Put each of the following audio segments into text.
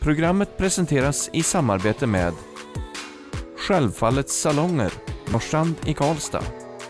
Programmet presenteras i samarbete med Självfallets salonger, Norrstrand i Karlstad.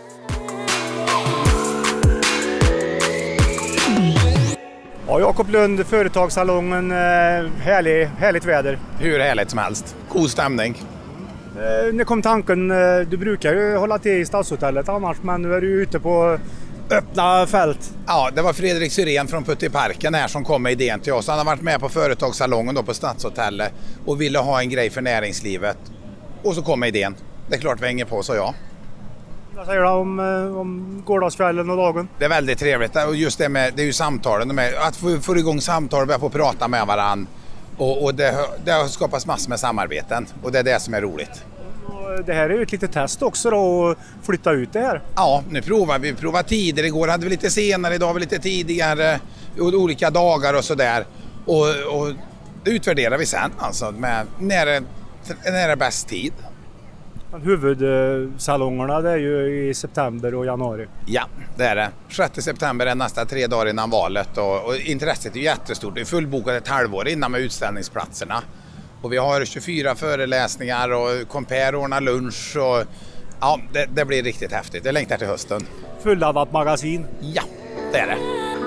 Ja, Jakob Lund, företagssalongen, härligt väder. Hur härligt som helst. God stämning. När kom tanken, du brukar ju hålla till i Stadshotellet annars, men nu är du ute på öppna fält. Ja, det var Fredrik Syrén från Puttiparken här som kom med idén till oss. Han har varit med på företagssalongen då på Stadshotellet och ville ha en grej för näringslivet. Och så kom idén. Det är klart vi hänger på, så ja. Vad säger du om gårdagskvällen och dagen? Det är väldigt trevligt. Och just det är ju samtalen. Att få igång samtal och börja få prata med varandra. Och det har skapats massor med samarbeten. Och det är det som är roligt. Och det här är ju ett litet test också då, att flytta ut det här. Ja, nu provar vi. Provar tider. Igår hade vi lite senare, idag har vi lite tidigare. Olika dagar och sådär. Och det utvärderar vi sen. Alltså, med när är bäst tid. Men huvudsalongerna det är ju i september och januari. Ja, det är det. 6 september är nästa 3 dagar innan valet och intresset är jättestort. Det är fullbokat ett halvår innan med utställningsplatserna. Och vi har 24 föreläsningar och Compare ordnar lunch och ja, det blir riktigt häftigt. Det längtar till hösten. Fulladdat magasin. Ja, det är det.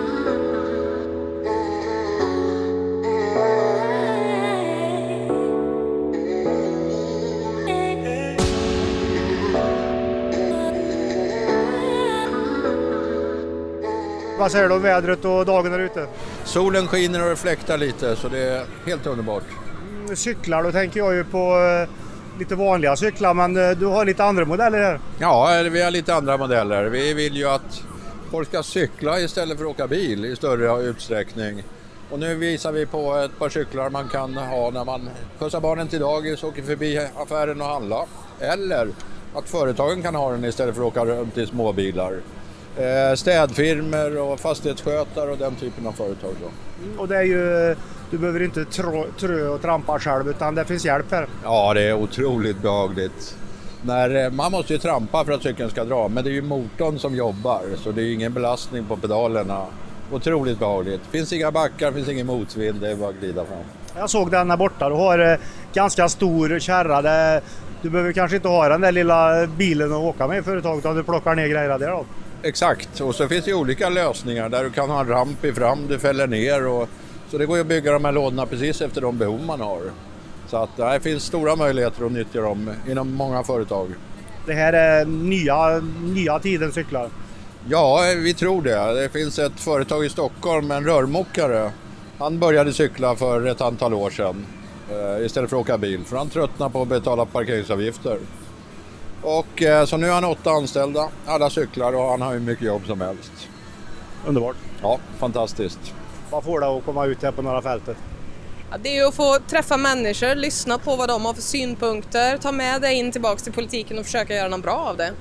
Vad säger du om vädret och dagen där ute? Solen skiner och det fläktar lite så det är helt underbart. Cyklar, då tänker jag ju på lite vanliga cyklar, men du har lite andra modeller här. Ja, vi har lite andra modeller. Vi vill ju att folk ska cykla istället för att åka bil i större utsträckning. Och nu visar vi på ett par cyklar man kan ha när man skjutsar barnen till dagis och åker förbi affären och handla. Eller att företagen kan ha den istället för att åka runt i småbilar. Städfirmor och fastighetsskötare och den typen av företag då. Och det är ju, du behöver inte trö och trampa själv utan det finns hjälp här. Ja, det är otroligt behagligt. Man måste ju trampa för att cykeln ska dra, men det är ju motorn som jobbar så det är ingen belastning på pedalerna. Otroligt behagligt. Finns inga backar, finns ingen motvind, det är bara att glida fram. Jag såg den här borta, du har ganska stor kärra. Du behöver kanske inte ha den där lilla bilen att åka med i företaget utan du plockar ner grejerna där då. Exakt, och så finns det olika lösningar där du kan ha en ramp i fram, du fäller ner så det går ju att bygga de här lådorna precis efter de behov man har. Så att det finns stora möjligheter att nyttja dem inom många företag. Det här är nya tidens cyklar? Ja, vi tror det. Det finns ett företag i Stockholm, en rörmokare. Han började cykla för ett antal år sedan istället för att åka bil, för han tröttnade på att betala parkeringsavgifter. Och så nu har han 8 anställda, alla cyklar och han har ju mycket jobb som helst. Underbart. Ja, fantastiskt. Vad får det att komma ut här på Norra fältet? Ja, det är att få träffa människor, lyssna på vad de har för synpunkter, ta med det in tillbaka till politiken och försöka göra något bra av det.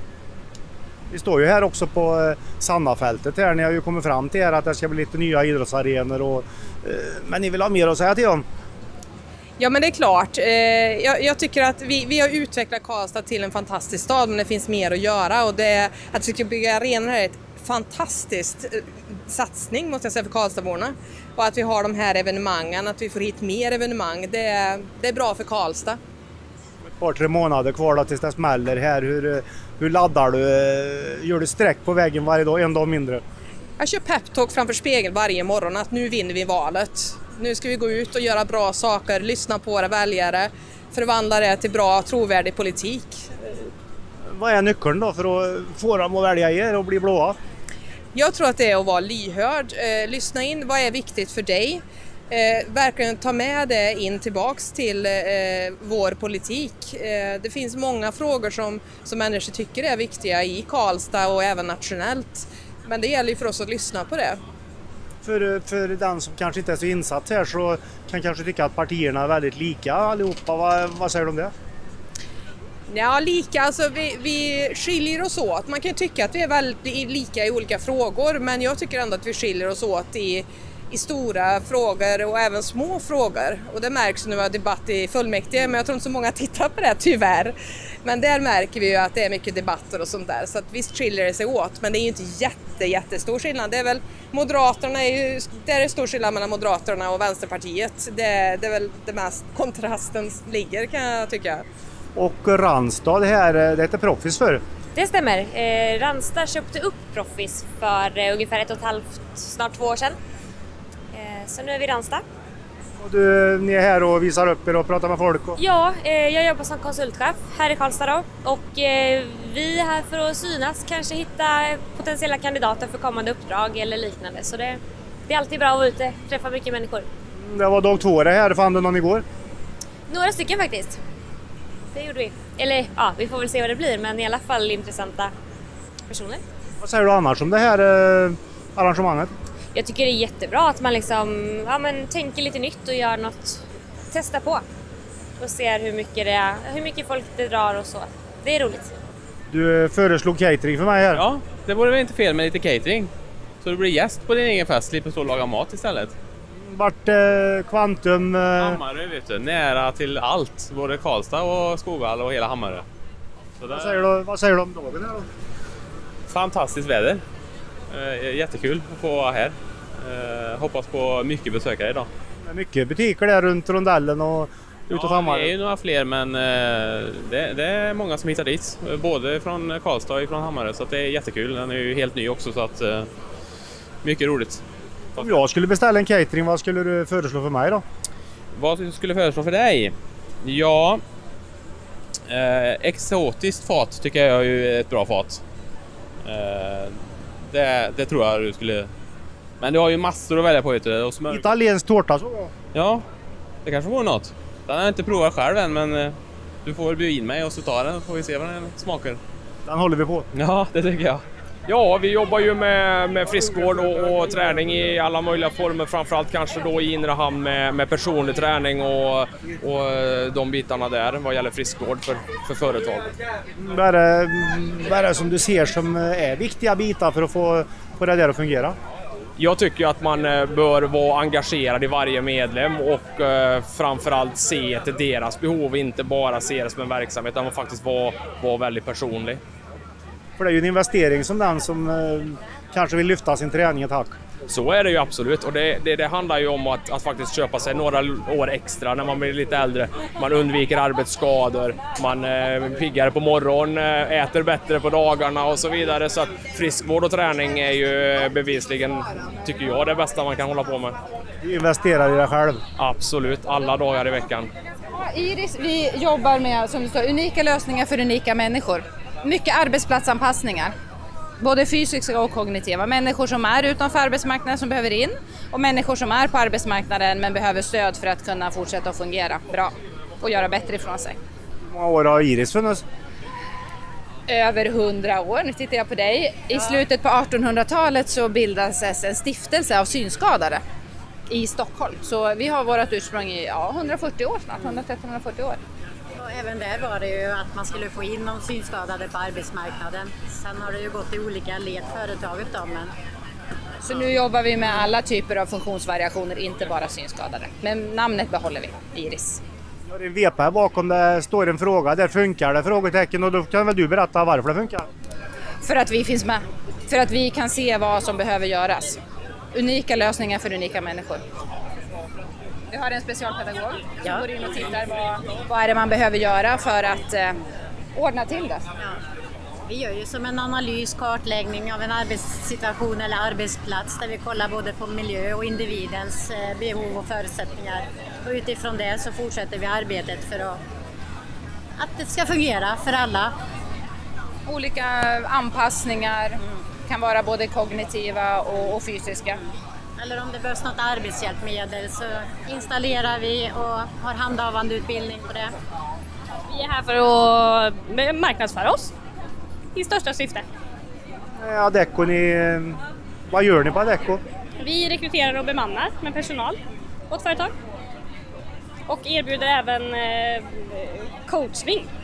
Vi står ju här också på Sannafältet här. Ni har ju kommit fram till att det ska bli lite nya idrottsarenor men ni vill ha mer att säga till dem? Ja, men det är klart. Jag tycker att vi har utvecklat Karlstad till en fantastisk stad, men det finns mer att göra och att vi ska bygga arenor här är ett fantastiskt satsning måste jag säga för Karlstadborna. Och att vi har de här evenemangen, att vi får hit mer evenemang, det är bra för Karlstad. Ett par 3 månader kvar då tills det smäller här. Hur laddar du? Gör du sträck på vägen varje dag, en dag mindre? Jag kör peptalk framför spegeln varje morgon att nu vinner vi valet. Nu ska vi gå ut och göra bra saker, lyssna på våra väljare, förvandla det till bra, trovärdig politik. Vad är nyckeln då för att få dem att välja er och bli blåa? Jag tror att det är att vara lyhörd, lyssna in vad är viktigt för dig, verkligen ta med det in tillbaks till vår politik. Det finns många frågor som människor tycker är viktiga i Karlstad och även nationellt, men det gäller ju för oss att lyssna på det. För den som kanske inte är så insatt här så kan kanske tycka att partierna är väldigt lika allihopa. Vad säger du om det? Ja, lika. Alltså vi skiljer oss åt. Man kan tycka att vi är väldigt lika i olika frågor, men jag tycker ändå att vi skiljer oss åt i stora frågor och även små frågor. Och det märks nu av debatt i fullmäktige, men jag tror inte så många tittar på det tyvärr. Men där märker vi ju att det är mycket debatter och sånt där. Så att visst skiljer det sig åt, men det är ju inte jättestor skillnad. Det är väl Moderaterna, där är stor skillnad mellan Moderaterna och Vänsterpartiet. Det är väl det mest kontrasten ligger, kan jag tycka. Och Randstad här, det heter Proffis för. Det stämmer. Randstad köpte upp Proffis för ungefär 1,5, snart 2 år sedan. Så nu är vi Randstad. Och ni är här och visar upp er och pratar med folk? Ja, jag jobbar som konsultchef här i Karlstad då. Och vi är här för att synas, kanske hitta potentiella kandidater för kommande uppdrag eller liknande. Så det är alltid bra att vara ute, träffa mycket människor. Det var dag 2 det här, fann du någon igår? Några stycken faktiskt. Det gjorde vi. Eller ja, vi får väl se vad det blir, men i alla fall intressanta personer. Vad säger du annars om det här arrangemanget? Jag tycker det är jättebra att man liksom, tänker lite nytt och gör något, testar på och ser hur mycket folk det drar och så. Det är roligt. Du föreslog catering för mig här. Ja, det vore väl inte fel med lite catering. Så du blir gäst på din egen fest, slipper stå och laga mat istället. Vart Kvantum... Hammarö vet du, nära till allt. Både Karlstad och Skoghall och hela Hammarö. Så Vad säger du om dagen här då? Fantastiskt väder. Jättekul att få vara här. Hoppas på mycket besökare idag. Det är mycket butiker där runt rondellen och utåt Hammarö. Det är ju några fler, men det är många som hittar dit. Både från Karlstad och från Hammarö, så att det är jättekul. Den är ju helt ny också, så att mycket roligt. Om jag skulle beställa en catering, vad skulle du föreslå för mig då? Vad du skulle föreslå för dig? Ja, exotiskt fat tycker jag är ju ett bra fat. Det tror jag du skulle... Men du har ju massor att välja på, vet du. Och smör... Italiensk tårta så. Ja, det kanske vore något. Den har jag inte provat själv än, men du får väl bjuda in mig och så tar den, får vi se vad den smakar. Den håller vi på. Ja, det tycker jag. Ja, vi jobbar ju med friskvård och träning i alla möjliga former, framförallt kanske då i inre hamn med personlig träning och de bitarna där vad gäller friskvård för företag. Vad är det som du ser som är viktiga bitar för att få det där att fungera? Jag tycker att man bör vara engagerad i varje medlem och framförallt se till deras behov, inte bara se det som en verksamhet, utan faktiskt vara väldigt personlig. För det är ju en investering som den som kanske vill lyfta sin träning ett hack. Så är det ju absolut, och det handlar ju om att faktiskt köpa sig några år extra när man blir lite äldre. Man undviker arbetsskador, man piggar på morgonen, äter bättre på dagarna och så vidare. Så att friskvård och träning är ju bevisligen, tycker jag, det bästa man kan hålla på med. Du investerar i dig själv? Absolut, alla dagar i veckan. Iris, vi jobbar med, som du sa, unika lösningar för unika människor. Mycket arbetsplatsanpassningar. Både fysiska och kognitiva. Människor som är utanför arbetsmarknaden som behöver in, och människor som är på arbetsmarknaden men behöver stöd för att kunna fortsätta att fungera bra och göra bättre ifrån sig. Hur många år har Iris funnits? Över 100 år. Nu tittar jag på dig. I slutet på 1800-talet så bildades en stiftelse av synskadade i Stockholm. Så vi har vårt ursprung i 140 år snart, 130-140 år. Och även där var det ju att man skulle få in de synskadade på arbetsmarknaden. Sen har det ju gått i olika led företaget då, men... Så nu jobbar vi med alla typer av funktionsvariationer, inte bara synskadade. Men namnet behåller vi, Iris. Det är en VP här bakom, det står en fråga, där funkar det, frågetecken, och då kan väl du berätta varför det funkar? För att vi finns med, för att vi kan se vad som behöver göras. Unika lösningar för unika människor. Vi har en specialpedagog som går in och tittar vad är det man behöver göra för att ordna till det. Ja. Vi gör ju som en analys, kartläggning av en arbetssituation eller arbetsplats där vi kollar både på miljö och individens behov och förutsättningar. Och utifrån det så fortsätter vi arbetet för att det ska fungera för alla. Olika anpassningar kan vara både kognitiva och fysiska. Eller om det behövs något arbetshjälpmedel så installerar vi och har handhavande utbildning på det. Vi är här för att marknadsföra oss i största syfte. Adecco, vad gör ni på Adecco? Vi rekryterar och bemannar med personal åt företag. Och erbjuder även coachning.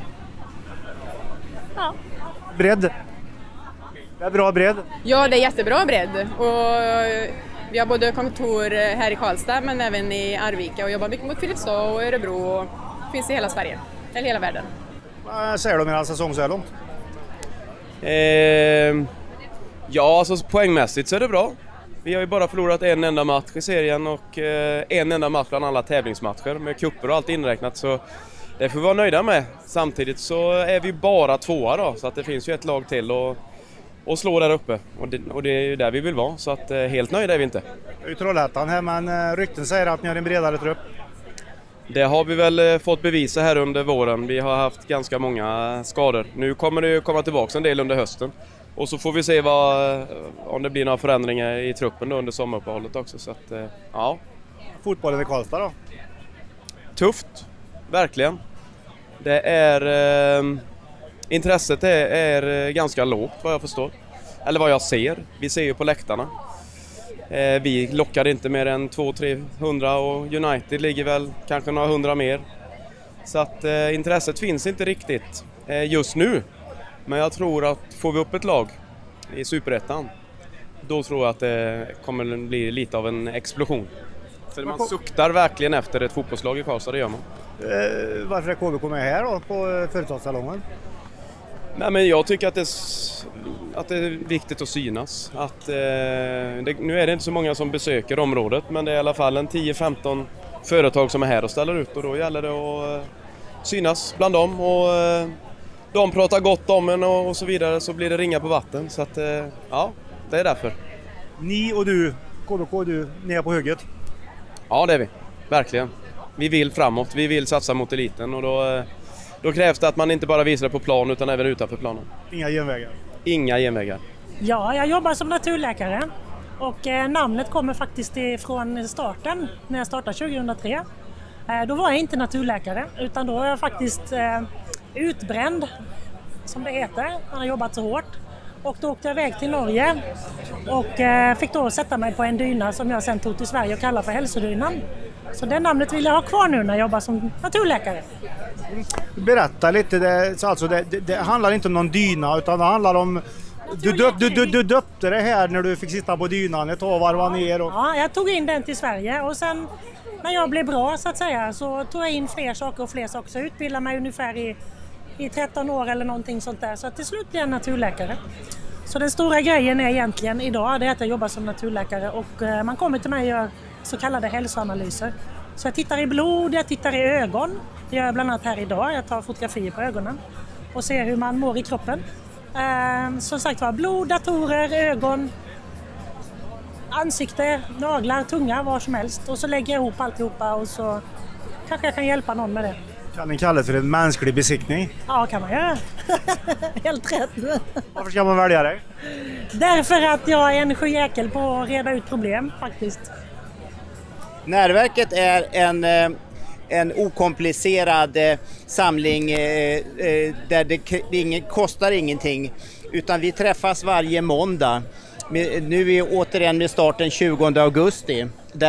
Ja. Bredd? Det är bra bredd? Ja, det är jättebra bredd. Och Vi har både kontor här i Karlstad men även i Arvika och jobbar mycket mot Filipstad och Örebro och finns i hela Sverige, eller hela världen. Vad säger du om er säsong så här långt? Ja, alltså poängmässigt så är det bra. Vi har ju bara förlorat en enda match i serien och en enda match bland alla tävlingsmatcher med kupper och allt inräknat, så det får vi vara nöjda med. Samtidigt så är vi bara tvåa då, så att det finns ju ett lag till och slå där uppe och det är ju där vi vill vara, så att helt nöjda är vi inte. Det är ju Trollhättan här, men rykten säger att ni har en bredare trupp. Det har vi väl fått bevisa här under våren. Vi har haft ganska många skador. Nu kommer det ju komma tillbaka en del under hösten. Och så får vi se om det blir några förändringar i truppen då under sommaruppehållet också. Så att, ja. Fotbollen i Karlstad då? Tufft, verkligen. Det är... intresset är ganska lågt vad jag förstår. Eller vad jag ser. Vi ser ju på läktarna. Vi lockar inte mer än 200-300 och United ligger väl kanske några hundra mer. Så att intresset finns inte riktigt just nu. Men jag tror att får vi upp ett lag i Superettan, då tror jag att det kommer bli lite av en explosion. För man suktar verkligen efter ett fotbollslag i Karlstad, det gör man. Varför är KBK med här då på företagssalongen? Nej, men jag tycker att det är viktigt att synas. Nu är det inte så många som besöker området, men det är i alla fall en 10-15 företag som är här och ställer ut, och då gäller det att synas bland dem och de pratar gott om en och så vidare, så blir det ringa på vatten. Så att ja, det är därför. Ni och du, KBK och du, ni är på hugget? Ja, det är vi. Verkligen. Vi vill framåt, vi vill satsa mot eliten, och då krävs det att man inte bara visar det på plan utan även utanför planen. Inga genvägar? Inga genvägar. Ja, jag jobbar som naturläkare och namnet kommer faktiskt från starten, när jag startade 2003. Då var jag inte naturläkare, utan då var jag faktiskt utbränd, som det heter. Man har jobbat så hårt. Och då åkte jag iväg till Norge och fick då sätta mig på en dyna som jag sen tog till Sverige och kallar för hälsodynan. Så det namnet vill jag ha kvar nu när jag jobbar som naturläkare. Berätta lite, det handlar inte om någon dyna, utan det handlar om... Du döpte det här när du fick sitta på dynan ett år, varva ner och... Ja, jag tog in den till Sverige och sen när jag blev bra så att säga så tog jag in fler saker. Så jag utbildade mig ungefär i 13 år eller någonting sånt där, så att till slut blev jag naturläkare. Så den stora grejen är egentligen idag det är att jag jobbar som naturläkare och man kommer till mig och gör så kallade hälsoanalyser. Så jag tittar i blod, jag tittar i ögon, det gör jag bland annat här idag, jag tar fotografier på ögonen och ser hur man mår i kroppen. Som sagt var, blod, datorer, ögon, ansikte, naglar, tunga, vad som helst. Och så lägger jag ihop alltihopa och så kanske jag kan hjälpa någon med det. Kan ni kalla det för en mänsklig besiktning? Ja, kan man göra. Helt rätt. Varför ska man välja dig? Därför att jag är en sjöjäkel på att reda ut problem, faktiskt. Närverket är en okomplicerad samling där det kostar ingenting, utan vi träffas varje måndag. Nu är återigen med starten 20 augusti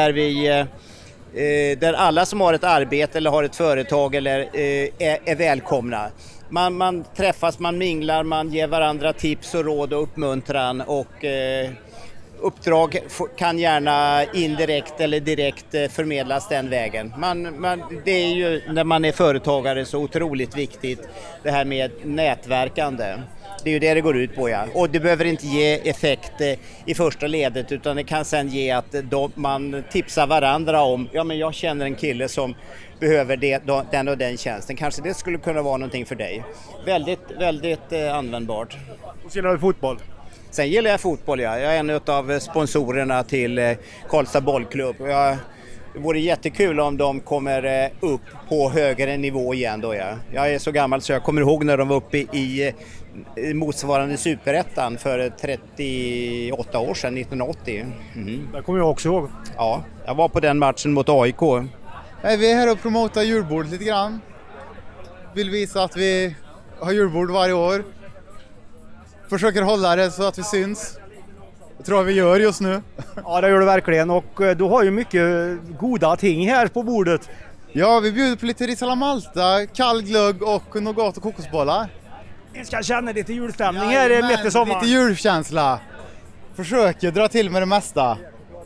där alla som har ett arbete eller har ett företag är välkomna. Man träffas, man minglar, man ger varandra tips och råd och uppmuntran, och uppdrag kan gärna indirekt eller direkt förmedlas den vägen. Det är ju när man är företagare så otroligt viktigt det här med nätverkande. Det är ju det går ut på, ja. Och det behöver inte ge effekt i första ledet, utan det kan sen ge att man tipsar varandra om, ja men jag känner en kille som behöver den och den tjänsten. Kanske det skulle kunna vara någonting för dig. Väldigt, väldigt användbart. Och gillar du fotboll? Sen gillar jag fotboll, ja. Jag är en av sponsorerna till Karlstad bollklubb. Det vore jättekul om de kommer upp på högre nivå igen då, ja. Jag är så gammal så jag kommer ihåg när de var uppe i motsvarande Superettan för 38 år sedan, 1980. Det kommer jag också ihåg. Ja, jag var på den matchen mot AIK. Vi är här och promotar julbord lite grann. Vill visa att vi har julbord varje år. Försöker hålla det så att vi syns. Det tror jag vi gör just nu. Ja, det gör du verkligen, och du har ju mycket goda ting här på bordet. Ja, vi bjuder på lite Rizala Malta, kall glögg och nougat och kokosbollar. Vi ska känna lite julstämning här mitt i sommaren. Lite julkänsla. Försöker dra till med det mesta.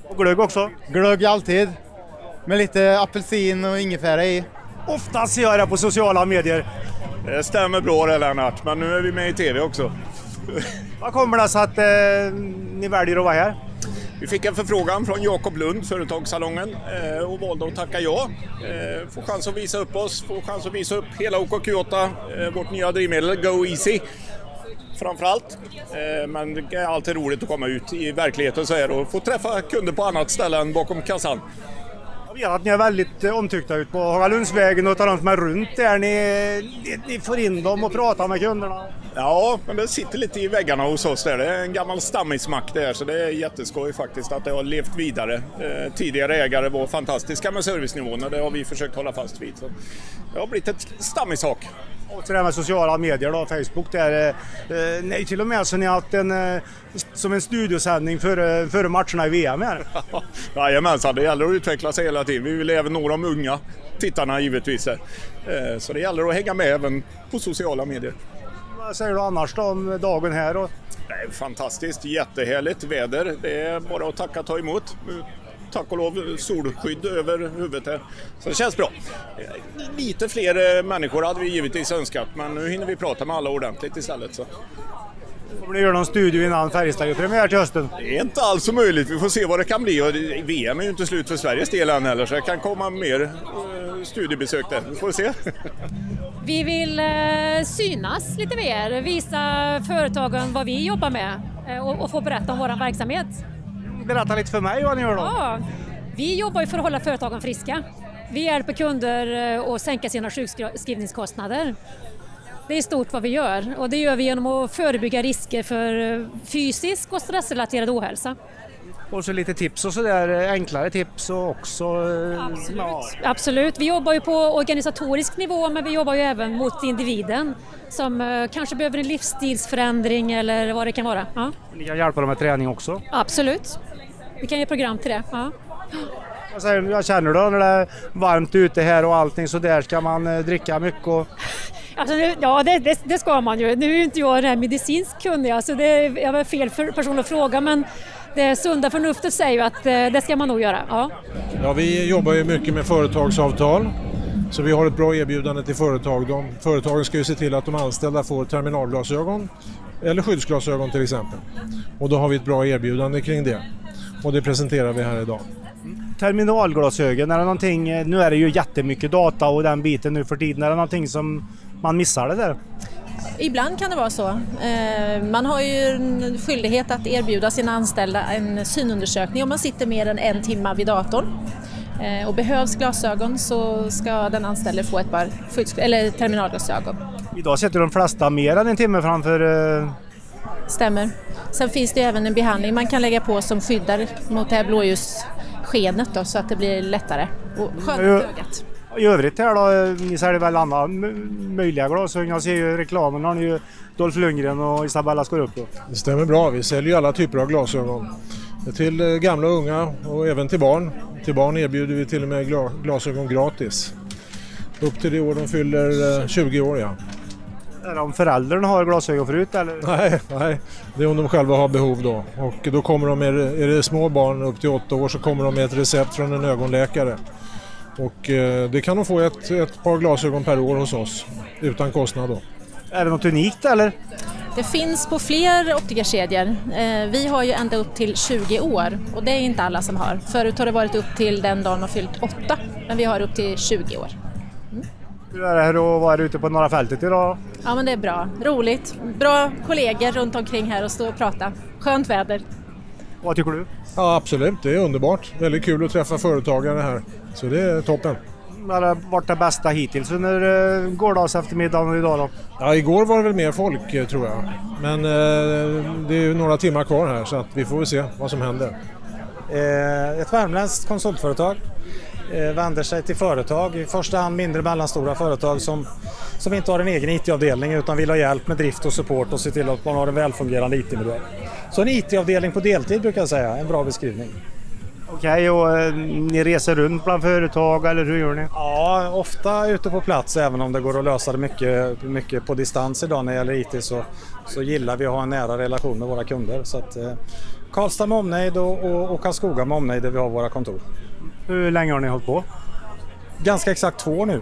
Och glögg också? Glögg alltid. Med lite apelsin och ingefära i. Ofta ser jag det på sociala medier. Det stämmer bra det, Lennart, men nu är vi med i tv också. Vad kommer det så att ni väljer att vara här? Vi fick en förfrågan från Jakob Lund, Företagssalongen, och valde att tacka ja. Få chans att visa upp oss, få chans att visa upp hela OKQ8, vårt nya drivmedel Go Easy. Framförallt, men det är alltid roligt att komma ut i verkligheten så här och få träffa kunder på annat ställe än bakom kassan. Jag vet att ni är väldigt omtyckta ut på Hagalundsvägen och tar de som är runt där. Ni får in dem och pratar med kunderna. Ja, men det sitter lite i väggarna hos oss där. Det är en gammal stammismack där, så det är jätteskoj faktiskt att det har levt vidare. Tidigare ägare var fantastiska med servicenivån och det har vi försökt hålla fast vid. Så det har blivit ett stammishak. Och så det här med sociala medier då, Facebook där. Nej, till och med så ni har haft som en studiosändning före matcherna i VM här. Jajamensan, det gäller att utveckla sig hela tiden. Vi vill även nå de unga tittarna givetvis. Så det gäller att hänga med även på sociala medier. Vad säger du annars då om dagen här? Det är fantastiskt, jättehärligt väder. Det är bara att tacka och ta emot. Tack och lov solskydd över huvudet här. Så det känns bra. Lite fler människor hade vi givetvis önskat, men nu hinner vi prata med alla ordentligt istället. Så. Kommer ni göra någon studio innan Färjestad-premiär till hösten? Det är inte alls så möjligt. Vi får se vad det kan bli. Och VM är ju inte slut för Sveriges del än heller, så det kan komma mer studiebesök där. Vi får se. Vi vill synas lite mer, visa företagen vad vi jobbar med och få berätta om vår verksamhet. Berätta lite för mig vad ni gör då. Ja, vi jobbar ju för att hålla företagen friska. Vi hjälper kunder att sänka sina sjukskrivningskostnader. Det är stort vad vi gör och det gör vi genom att förebygga risker för fysisk och stressrelaterad ohälsa. Och så lite tips och sådär, enklare tips och också... Absolut. Ja. Absolut, vi jobbar ju på organisatorisk nivå men vi jobbar ju även mot individen som kanske behöver en livsstilsförändring eller vad det kan vara. Ja. Ni kan hjälpa dem med träning också? Absolut, vi kan ge program till det. Ja. Jag känner då när det är varmt ute här och allting så där ska man dricka mycket och... Alltså, ja, det ska man ju. Nu är ju inte jag den här medicinsk kunnig, alltså jag var fel person att fråga men det sunda förnuftet säger ju att det ska man nog göra. Ja. Ja, vi jobbar ju mycket med företagsavtal så vi har ett bra erbjudande till företag. Företagen ska ju se till att de anställda får terminalglasögon eller skyddsglasögon till exempel. Och då har vi ett bra erbjudande kring det och det presenterar vi här idag. Terminalglasögon, är det någonting, nu är det ju jättemycket data och den biten nu för tiden, är det någonting som man missar det där? Ibland kan det vara så. Man har ju en skyldighet att erbjuda sina anställda en synundersökning om man sitter mer än 1 timme vid datorn. Och behövs glasögon så ska den anställde få ett par terminalglasögon. Idag sitter de flesta mer än 1 timme framför... Stämmer. Sen finns det även en behandling man kan lägga på som skyddar mot det här blåljusskenet då, så att det blir lättare och skönt för ögat. I övrigt här då, ni säljer väl andra möjliga glasögon. Jag ser ju reklamen, har ni ju Dolph Lundgren och Isabella Scoruppo. Det stämmer bra, vi säljer ju alla typer av glasögon. Till gamla och unga och även till barn. Till barn erbjuder vi till och med glasögon gratis. Upp till det år de fyller 20 år, ja. Är det om föräldrarna har glasögon förut eller? Nej, det är om de själva har behov då. Och då kommer de, är det små barn upp till 8 år så kommer de med ett recept från en ögonläkare. Och det kan de få ett par glasögon per år hos oss, utan kostnad då. Är det något unikt eller? Det finns på fler optikerkedjor. Vi har ju ända upp till 20 år och det är inte alla som har. Förut har det varit upp till den dagen och fyllt 8, men vi har upp till 20 år. Hur är det här att vara ute på Norra fältet idag? Ja, men det är bra. Roligt. Bra kollegor runt omkring här och stå och prata. Skönt väder. Vad tycker du? Ja, absolut. Det är underbart. Väldigt kul att träffa företagare här. Så det är toppen. Vad har varit det bästa hittills under gårdags eftermiddagen och idag då? Ja, igår var det väl mer folk tror jag. Men det är ju några timmar kvar här så att vi får väl se vad som händer. Ett värmländskt konsultföretag vänder sig till företag, i första hand mindre mellanstora företag som inte har en egen IT-avdelning utan vill ha hjälp med drift och support och se till att man har en välfungerande IT-miljö. Så en IT-avdelning på deltid brukar jag säga, en bra beskrivning. Okej, och ni reser runt bland företag eller hur gör ni? Ja, ofta ute på plats även om det går att lösa det mycket på distans idag när det gäller IT så gillar vi att ha en nära relation med våra kunder. Så att, Karlstad med omnejd och Karlskoga med omnejd där vi har våra kontor. Hur länge har ni hållit på? Ganska exakt 2 år nu.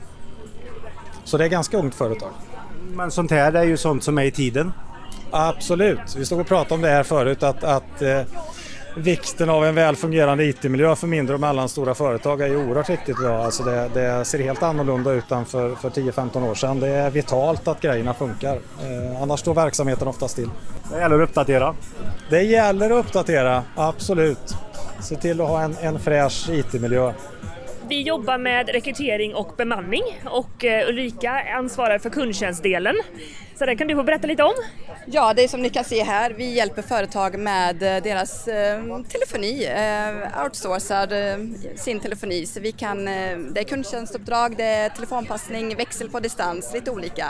Så det är ganska ungt företag. Men sånt här är ju sånt som är i tiden. Absolut. Vi stod och pratade om det här förut att vikten av en väl fungerande IT-miljö för mindre och mellanstora företag är ju oerhört viktigt idag. Alltså det ser helt annorlunda ut än för 10-15 år sedan. Det är vitalt att grejerna funkar. Annars står verksamheten ofta still. Det gäller att uppdatera. Det gäller att uppdatera, absolut. Se till att ha en fräsch IT-miljö. Vi jobbar med rekrytering och bemanning och Ulrika ansvarar för kundtjänstdelen. Så det kan du få berätta lite om. Ja, det är som ni kan se här. Vi hjälper företag med deras telefoni, outsourcar sin telefoni. Så vi kan, det är kundtjänstuppdrag, det är telefonpassning, växel på distans, lite olika.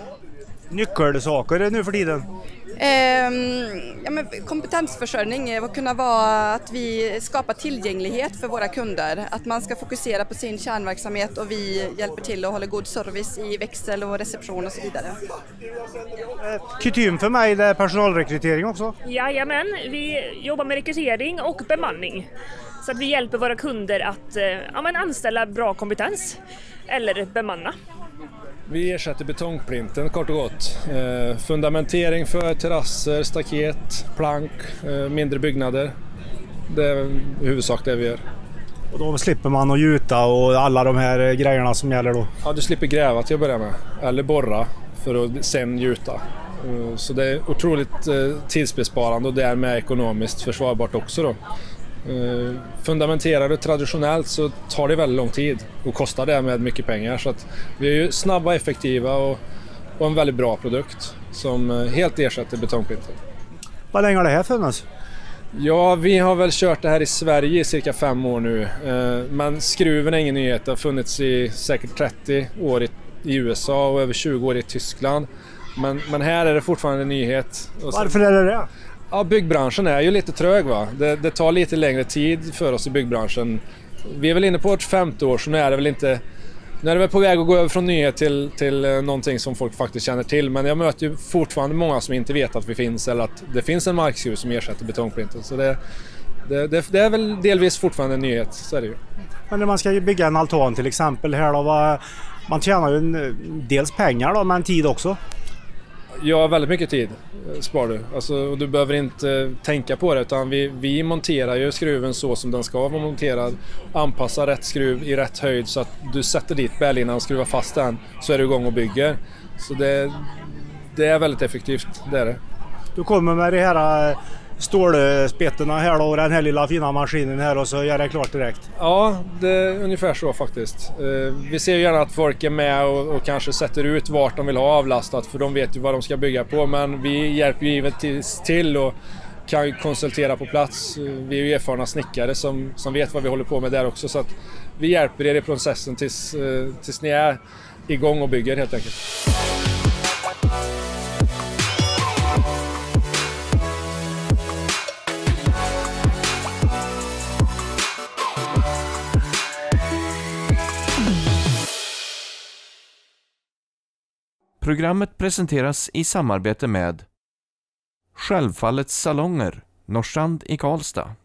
Nyckelsaker nu för tiden? Ja, men kompetensförsörjning och kunna vara att vi skapar tillgänglighet för våra kunder. Att man ska fokusera på sin kärnverksamhet och vi hjälper till att hålla god service i växel och reception och så vidare. Kutym för mig det är personalrekrytering också? Jajamän, vi jobbar med rekrytering och bemanning. Så att vi hjälper våra kunder att anställa bra kompetens eller bemanna. Vi ersätter betongplinten kort och gott. Fundamentering för terrasser, staket, plank, mindre byggnader. Det är i huvudsak det vi gör. Och då slipper man att gjuta och alla de här grejerna som gäller då? Ja, du slipper gräva till att börja med. Eller borra för att sen gjuta. Så det är otroligt tidsbesparande och därmed ekonomiskt försvarbart också då. Fundamenterar du traditionellt så tar det väldigt lång tid och kostar därmed mycket pengar, så att vi är ju snabba, effektiva och en väldigt bra produkt som helt ersätter betongplinten. Vad länge har det här funnits? Ja, vi har väl kört det här i Sverige i cirka 5 år nu, men skruven är ingen nyhet. Det har funnits i säkert 30 år i USA och över 20 år i Tyskland, men här är det fortfarande en nyhet. Varför är det? Ja, byggbranschen är ju lite trög va. Det tar lite längre tid för oss i byggbranschen. Vi är väl inne på vårt 5:e år, så nu är det väl inte... Nu är det väl på väg att gå över från nyhet till någonting som folk faktiskt känner till. Men jag möter ju fortfarande många som inte vet att vi finns eller att det finns en markskruv som ersätter betongplinten. Så det är väl delvis fortfarande en nyhet, så är det ju. Men när man ska bygga en altan till exempel här då, man tjänar ju dels pengar då, men tid också. Ja, väldigt mycket tid sparar du. Alltså, du behöver inte tänka på det, utan vi monterar ju skruven så som den ska vara monterad. Anpassar rätt skruv i rätt höjd så att du sätter dit bärlinan och skruvar fast den, så är du igång och bygger. Så det är väldigt effektivt, det är det. Du kommer med de här stålspetterna här då, och den här lilla fina maskinen här, och så gör det klart direkt. Ja, det är ungefär så faktiskt. Vi ser ju gärna att folk är med och kanske sätter ut vart de vill ha avlastat, för de vet ju vad de ska bygga på, men vi hjälper ju givetvis till och kan konsultera på plats. Vi är ju erfarna snickare som vet vad vi håller på med där också, så att vi hjälper er i processen tills ni är igång och bygger helt enkelt. Programmet presenteras i samarbete med Självfallets salonger, Norrstrand i Karlstad.